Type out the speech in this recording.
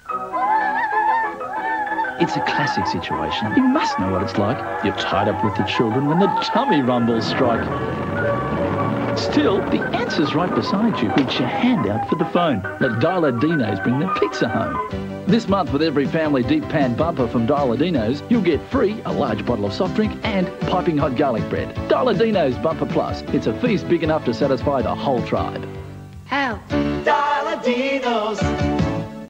It's a classic situation. You must know what it's like. You're tied up with the children when the tummy rumbles strike. Still, the answer's right beside you. Reach your hand out for the phone. Let Dial-A-Dinos bring the pizza home. This month, with every family deep pan bumper from Dial-A-Dino's, you'll get free a large bottle of soft drink and piping hot garlic bread. Dial-A-Dino's Bumper Plus. It's a feast big enough to satisfy the whole tribe. How? Dial-A-Dino's.